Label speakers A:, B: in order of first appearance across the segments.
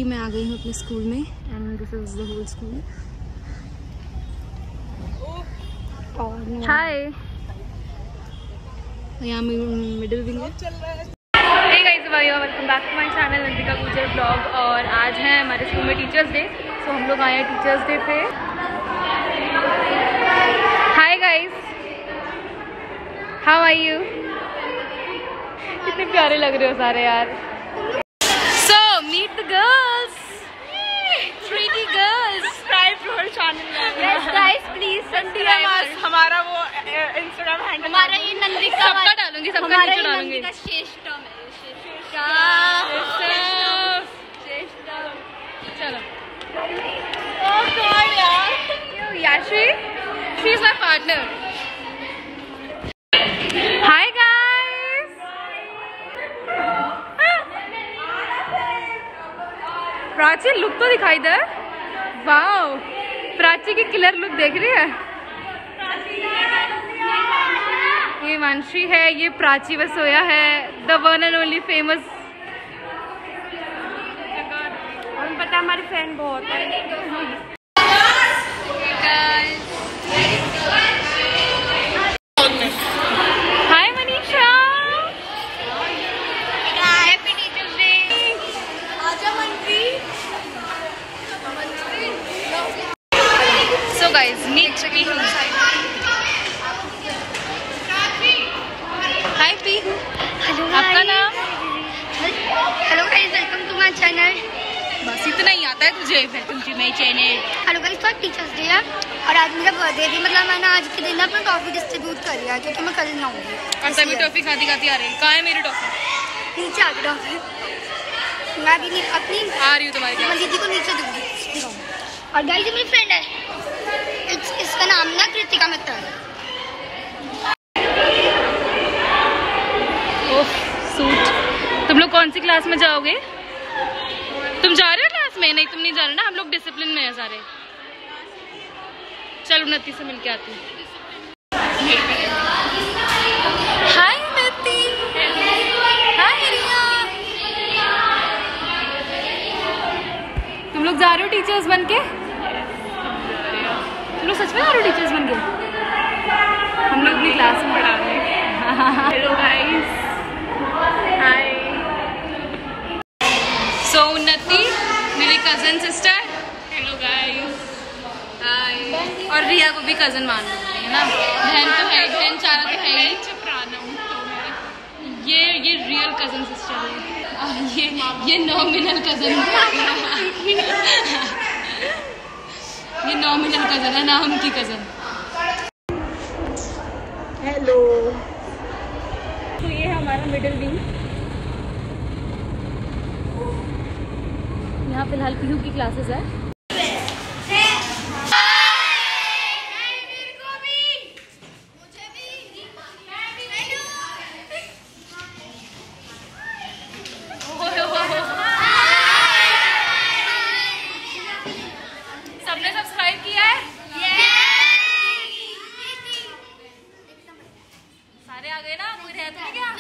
A: मैं आ गई हूँ अपने स्कूल में and this is the whole school. Hi, यहाँ मिडिल विंग है। Hey guys, welcome back to my channel Nandika Gujar blog. और आज है हमारे स्कूल में टीचर्स डे, तो हम लोग आए हैं टीचर्स डे पे। Hi guys, how are you? कितने प्यारे लग रहे हो सारे यार। So meet the girls, 3D girls.
B: Subscribe to her channel.
A: Yes guys, please subscribe.
B: हमारा वो इंस्टाग्राम हैंडल
A: हमारा ये नंदिका
B: सबका डालूंगी, सबका नीचे डालूंगी।
A: चलो। Oh God, यार। Yashi, she is my partner. Hi guys. Prachi look तो दिखाई दे। वाओ, प्राची की किलर लुक देख रही है। ये मानसी है, ये प्राची वसोया है, the one and only famous. हमें पता है हमारी फ्रेंड बहुत है। Hi Manisha, happy teachers day. आजा मंत्री। So guys, meet Pihu. Hi Pihu. Hello, आपका नाम?
C: Hello guys, welcome to my channel.
A: बस इतना ही आता है तुझे, फिर तुमची नई चैनल।
C: हेलो गाइस, तो टीचर्स डे है और आज मेरा बर्थडे भी, मतलब मैंने आज के दिन अपना टॉफी डिस्ट्रीब्यूट कर दिया क्योंकि मैं कल ना आऊँगी।
A: और तभी टॉफी खाती खाती आ रही है। कहाँ है मेरी टॉफी?
C: नीचे आ गई टॉफी। मैं भी अपनी
A: आ रही हूँ तुम्हारी क्लास।
C: दीदी को नीचे दूंगी। और गाइस, ये मेरी फ्रेंड है, इसका नाम ना कृतिका मित्तल है।
A: सूट। तुम लोग कौन सी क्लास में जाओगे? तुम जा रहे हो क्लास में? नहीं, तुम नहीं जा रहे ना, हम लोग डिसिप्लिन में हैं सारे। चल उन्नति से मिलके आती हूँ। हाय उन्नति। हाय रिया। तुम लोग जा रहे हो टीचर्स बन के? तुम लोग सच में जा रहे हो टीचर्स बन के? हम लोग अपनी क्लास में पढ़ा रहे हैं। हेलो गाइस, हाय। सो उन्नति मेरी cousin sister. Hello guys, hi. और रिया को भी कजन मान लो, है ना? बहन तो है, बहन चारा तो है ही। ये रियल कजन सिस्टर है और ये नॉमिनल कजन ये नॉमिनल कजन है, नाम की कजन। हेलो। तो ये है हमारा मिडिल विंग। यहाँ फिलहाल पीहू की क्लासेस है। सबने सब्सक्राइब किया है? सारे आ गए ना? कोई रहता है क्या?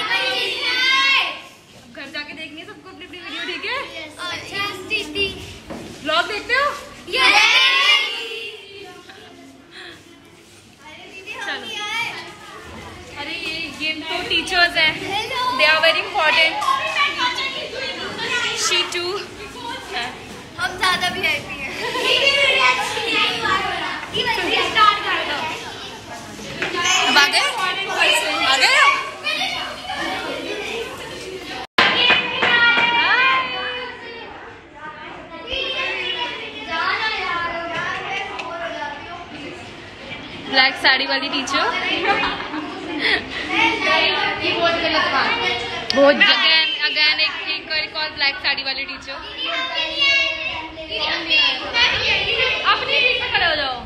A: घर जाके देखनी है सबको अपनी अपनी वीडियो, ठीक है? व्लॉग देखते हो? चलो। अरे ये तो टीचर्स हैं, they are very important. She too.
C: हम ज्यादा भी हैप्पी हैं।
A: अब आ गए? आ गए? ब्लैक साड़ी वाली टीचर। अगेन एक और ब्लैक साड़ी वाली टीचर। अपनी सीट पे खड़े हो जाओ।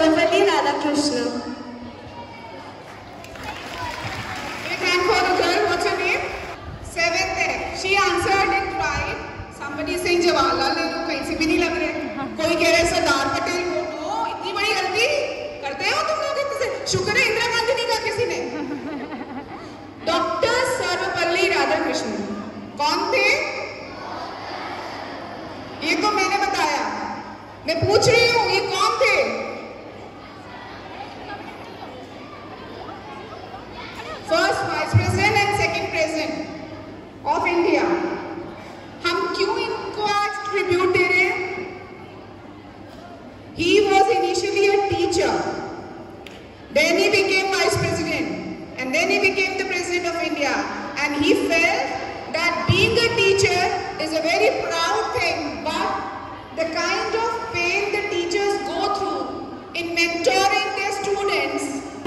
D: Sarvapalli Radhakrishnan. Big hand for the girl. What's her name? 7th है. She answered it right. Somebody is saying Jawaharlal Nehru. कहीं से भी नहीं लग रहे. कोई कह रहे सरदार पटेल को. तो इतनी बड़ी गलती करते हो तुम लोग किसी से. शुक्र है इंदिरा गांधी नहीं कहा किसी ने. डॉक्टर सर्वपल्ली राधाकृष्णन कौन थे? ये तो मैंने बताया. मैं पूछ रही हूँ ये कौन थे? First vice president and second president of India. हम क्यों इनको आज ट्रिब्यूट दे रहे हैं? He was initially a teacher, then he became vice president, and then he became the president of India. And he felt that being a teacher is a very proud thing, but the kind of pain the teachers go through in mentoring their students.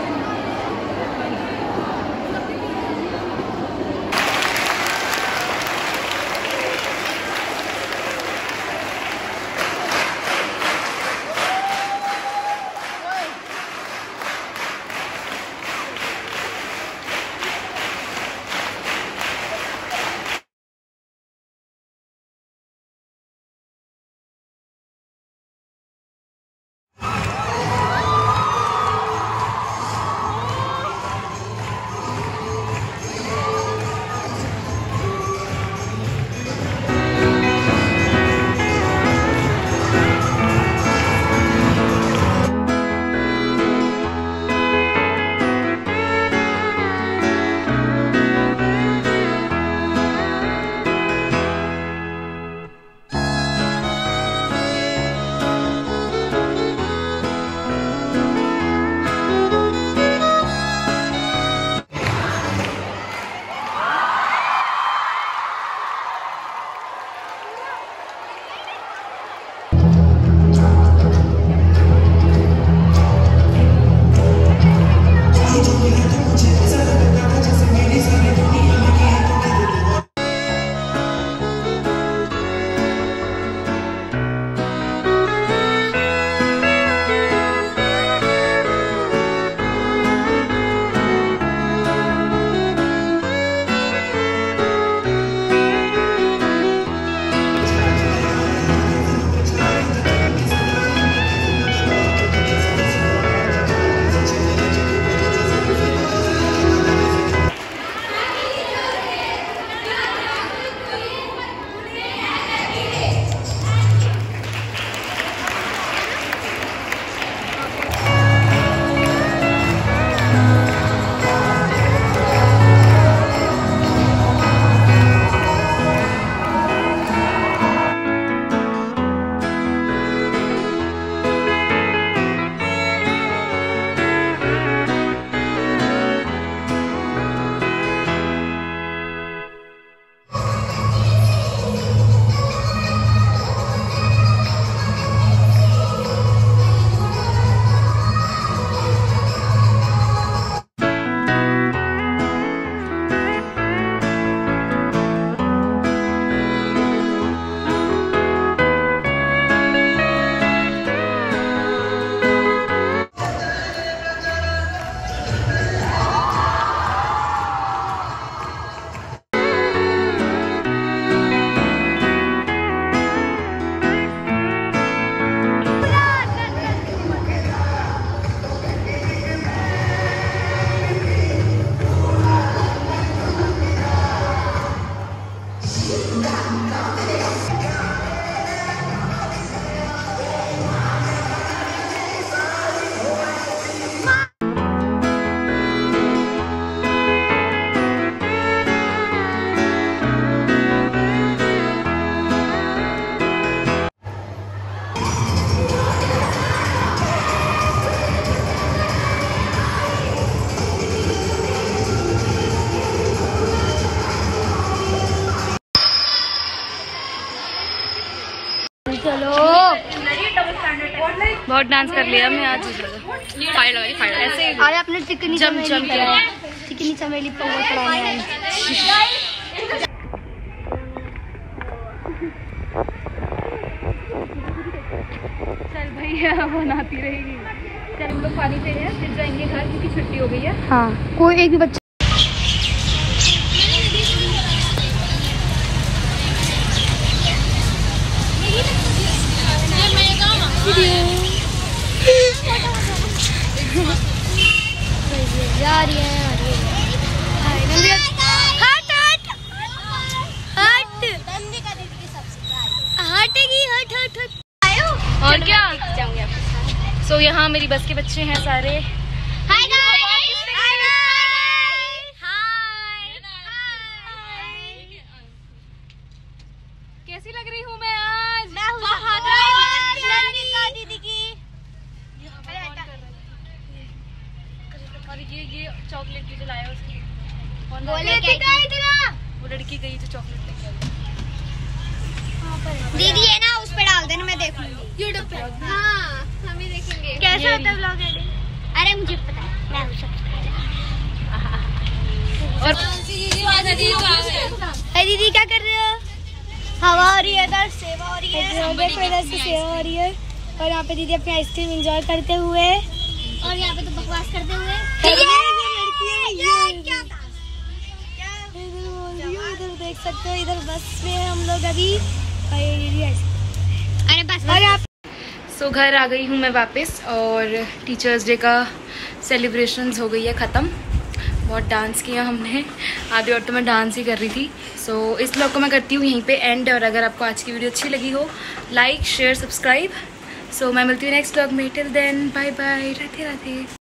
C: चलो
A: बहुत dance कर लिया मैं आज। File लगा file ऐसे ही
C: आज आपने चिकनी चमेली पाउडर पढ़ाया है।
A: चल भैया बनाती रहेगी। हम लोग पानी पी रहे हैं, फिर जाएंगे घर क्योंकि छुट्टी हो गई है।
C: हाँ, कोई एक भी बच्चा जा रही है।
A: और क्या, सो यहाँ मेरी बस के बच्चे हैं सारे।
C: हाय
A: कैसी लग रही हूँ मैं आज?
C: दीदी की
A: और ये चॉकलेट जो लाया उसकी कौन वो लड़की गई जो चॉकलेट लेके आई।
C: दीदी है ना, उस पे डाल देना, मैं देखूंगी यूट्यूब पे। हाँ, हम भी देखेंगे कैसा होता है व्लॉग एडिट। अरे मुझे पता है, मैं हूँ
A: और
C: दीदी क्या कर रहे हो? हवा हो रही है, इधर सेवा हो रही है, इधर से सेवा हो रही है, और यहाँ पे दीदी अपनी आइसक्रीम एंजॉय करते हुए, और यहाँ पे तो बकवास करते हुए। इधर देख सकते हो, इधर बस में हम लोग अभी। अरे बस
A: सो घर आ गई हूँ मैं वापस, और टीचर्स डे का सेलिब्रेशंस हो गई है ख़त्म। बहुत डांस किया हमने, आधी और तो मैं डांस ही कर रही थी। सो इस ब्लॉग को मैं करती हूँ यहीं पे एंड, और अगर आपको आज की वीडियो अच्छी लगी हो लाइक शेयर सब्सक्राइब। सो मैं मिलती हूँ नेक्स्ट ब्लॉग में। Till then bye bye, Radhe Radhe.